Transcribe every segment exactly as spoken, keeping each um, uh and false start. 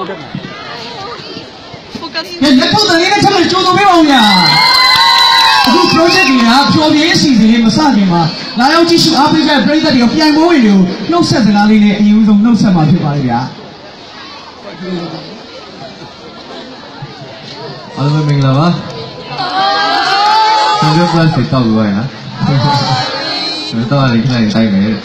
你你不等你那他们就都没往呀。အခု project တွေကဖြောပြင်းစီစဉ်မစခင်မှာလာရောက်ကြည့်ရှုအားပေးကြတဲ့ပရိသတ်တွေကပြိုင်ပွဲဝင်တွေကိုနှုတ်ဆက်စကားလေးနဲ့အရင်ဆုံးနှုတ်ဆက်မှာဖြစ်ပါလေဗျာအားလုံးမင်္ဂလာပါကျွန်တော် class တွေတောက်လို့ရနော်ကျွန်တော်တော့လည်းခဏလေးတိုက်မယ်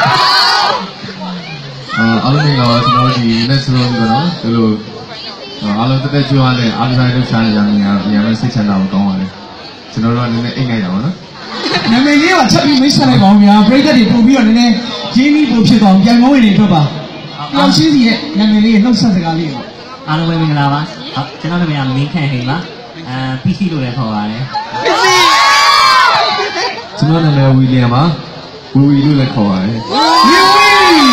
အာအားလုံးမင်္ဂလာပါကျွန်တော်ဒီ next room ကတော့ဒီလိုအားလုံးတက်တက်ကြွရတဲ့အားလုံးတို့ရှားနေကြနေရအများနဲ့စိတ်ချမ်းသာဖို့ကောင်းပါလေကျွန်တော်တို့ကနည်းနည်းအိတ်ငိုက်တာပါနော်နာမည်လေးကချက်ပြီးမိတ်ဆက်လိုက်ပါဦးဗျာပရိသတ်တွေပို့ပြီးတော့နည်းနည်းဂျင်းပြီးပို့ဖြစ်သွားအောင်ပြန်မောင်းဝင်နေအတွက်ပါတယောက်ချင်းစီရဲ့နာမည်လေးနှုတ်ဆက်စကားလေးပါအားလုံးပဲမင်္ဂလာပါဟုတ်ကျွန်တော်နာမည်ကမင်းခန့်ဟိန်ပါအဲ ပီ စီ လို့လည်းခေါ်ပါတယ်ပီ စီ ကျွန်တော်နာမည်ဝီလီယံပါဝီဝီလို့လည်းခေါ်ပါတယ်ဝီဝီ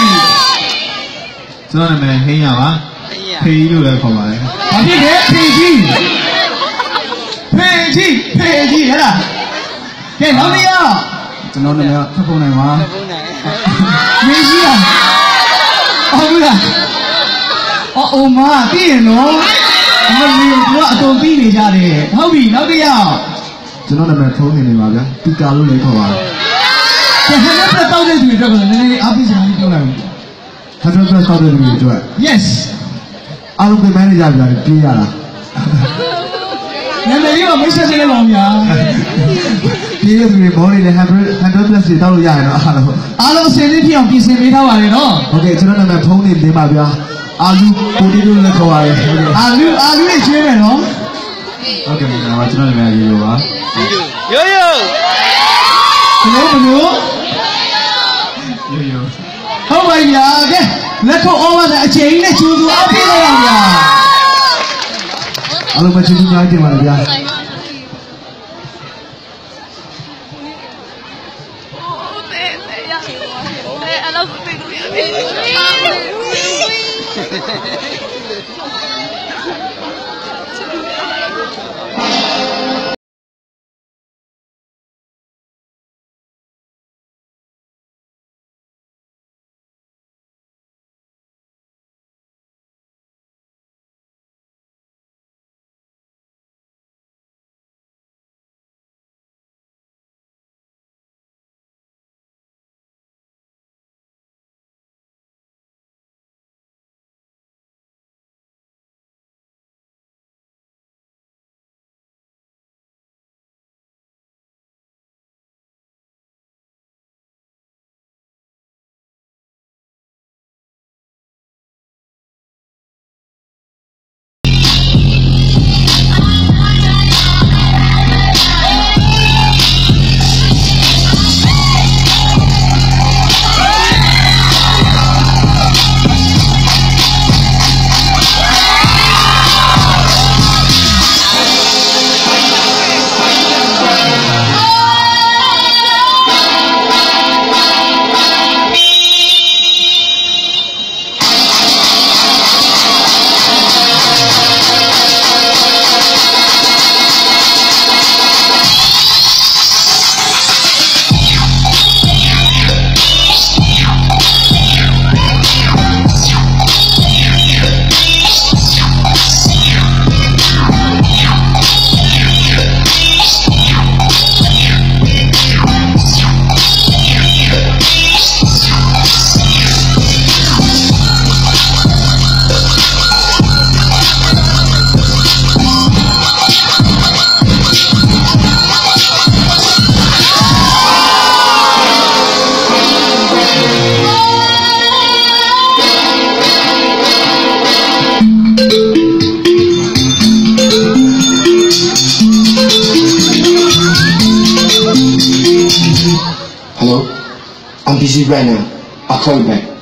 ကျွန်တော်နာမည်ဟိန်းရပါဖေးလို့လည်းခေါ်ပါတယ်ဘာဖြစ်လဲဖေးကြီးဖေးကြီးဖေးကြီးဟဲ့လားကဲနောက်တစ်ယောက်ကျွန်တော်နာမည်ထပ်ပုံနိုင်ပါထပ်ပုံနိုင်မင်းကြီးอ่ะဟုတ်ဘူးလားအော်အိုမာသိရင်နော်အမလေးတို့အတော်ပြီးနေကြတယ်ဟုတ်ပြီနောက်တစ်ယောက်ကျွန်တော်နာမည်ထုံးနေနေပါဗျာပီကာလို့လည်းခေါ်ပါတယ်ဟဲ့ဟဲ့တော့တောက်တဲ့သူတွေအတွက်လည်းနည်းနည်းအားပေးစရာလေးပြောလိုက်ဦးဟန်ဒရက်တောက်တဲ့သူတွေအတွက် yes အားလုံးပြန်နေကြပြီလားပြေးရတာနာမည်လေးကမိတ်ဆက်ချင်လို့ပါဗျာပြေးရသူတွေဘောလေးလည်း hundred hundred plus တွေတောက်လို့ရရင်တော့အားလုံးအားလုံးအစင်းလေးဖြစ်အောင်ပြင်ဆင်ပေးထားပါတယ်နော်ဟုတ်ကဲ့ကျွန်တော်နာမည်ဖုန်းနေလေးပါဗျာအာလူပိုတီလို့လည်းခေါ်ပါတယ်အာလူအာလူနဲ့ကျွေးမယ်နော်ဟုတ်ကဲ့ကျွန်တော်ကျွန်တော်နာမည်ရိုးရိုးပါရိုးရိုးဘလို့ဘလို့ရိုးရိုးဟုတ်ပါဗျာကဲလက်ခုပ်အော်ပါတဲ့အချိန်နဲ့ကျူသူအောက်ပြေးလိုက်ပါဗျာအားလုံးပဲကျေးဇူးများတင်ပါတယ်ဗျာ Hello, I'm busy right now. I'll call you back.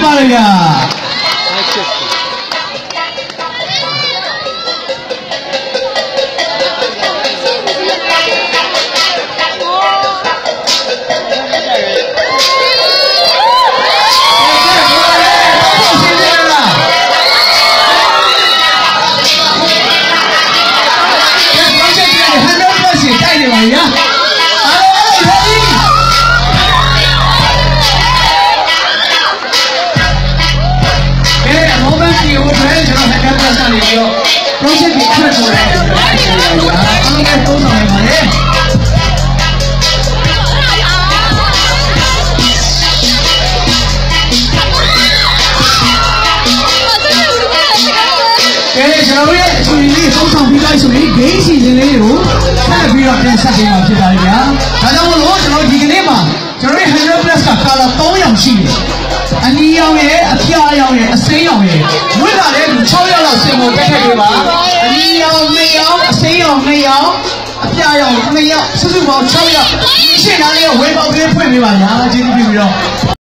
ပါလေဗျာproject ကိုအထက်ပေါ်လာတယ်အားလုံးနဲ့သုံးဆောင်နေပါလေကဲကျွန်တော်ရဲ့အချိန်လေးသုံးဆောင်ပြီးလိုက်ဆိုရင် game စီစဉ်လေးကိုထပ်ပြီးတော့တင်ဆက်ပေးမှာဖြစ်ပါတယ်ဗျာဒါကြောင့်မလို့ကျွန်တော်ဒီကနေ့မှာကျွန်တော်ရဲ့ one hundred plus က color သုံးရောင်ရှိတယ်အနီရောင်ရဲ့အဖျားရောင်ရဲ့အစိမ်းရောင်ရဲ့ဝိလာတဲ့၆ရောင်လောက်စင်ကိုတက်ခဲ့ပေးပါအနီရောင်၂ရောင်အစိမ်းရောင်၂ရောင်အဖျားရောင်၂ရောင်စုစုပေါင်း၆ရောင်ရှင်းသားလေးကိုဝေပေါက်လေးဖွင့်ပေးပါညာကျေးဇူးပြုပြီးတော့